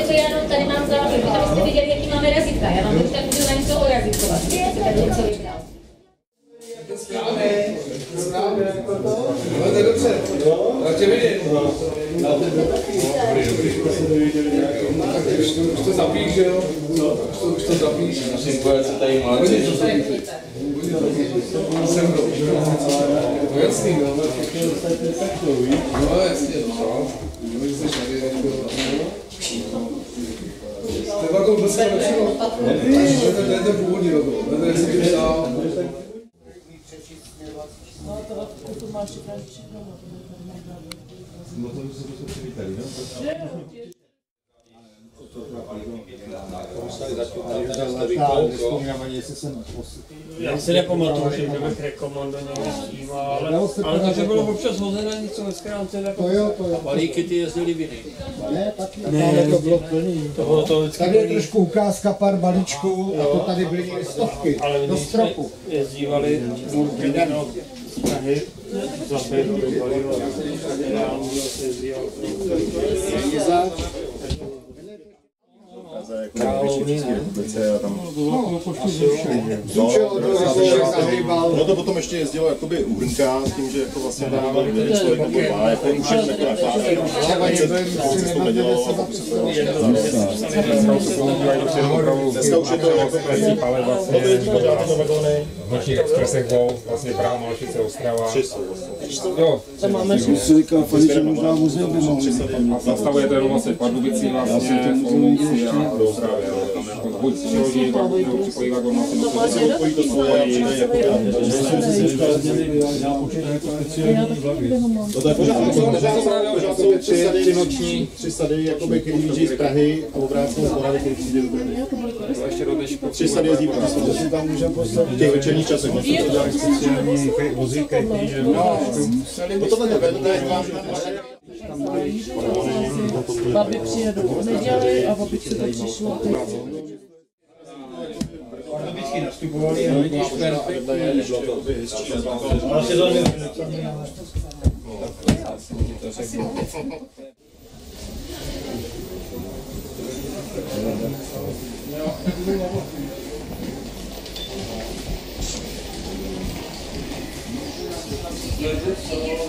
to já jenom tady mám záběr, abyste viděli, jaký máme razítka. Já vám teď můžu na něco orazítkovat. Tady něco vybral. Správně, no to je dobře. Tak tě vidím. Tak už to zapíš, že jo? Už to zapíš. Musím se tady mladší. No jasný, no. No jasně, no. To je takovou blesku lepšího. To je ten původní logo. To je si psal. No to tu máš všechno. No to by se přivítali, no? Já si nepamatuju, že bych rekomendoval s tím, ale to, že bylo občas hozené něco ve skránce, tak a balíky ty jezdili viny. Ne, taky. Ne, to bylo plný. Tady je trošku ukázka pár balíčků a to tady byly stovky do stropu. Jezdívali burky do Prahy, za Fejdu vybalili, reálně se jezdívali. Královny, republice a tam... No to potom ještě jezdilo jakoby u Hrnka s tím, že jako vlastně dával jeden člověk nebo dva, jako už jako na pár, se to nedělalo a potom se to dneska už je to jako no to jezdí pořád na vagóny. V nočních expresech byl vlastně Praha, Malešice, Ostrava. Jo. Si říkal, že možná muzeum by mohli. Zastavujete jenom vlastně Pardubicí, vlastně Olomouci a do Ostravy. Buď přiloží, nebo připojí vagón, vlastně Pojí to svoje, to je pořád jsou tři sady, jakoby, který vyjíždí z Prahy a obráceně z Moravy, který přijde do Brny. Tři sady jezdí po Praze, že tam můžeme poslat v těch večerních časech. Potom to je Babi přijedou v neděli a babi se to přišlo. Pardubičky nastupovali a vidíš perfektní. Thank you.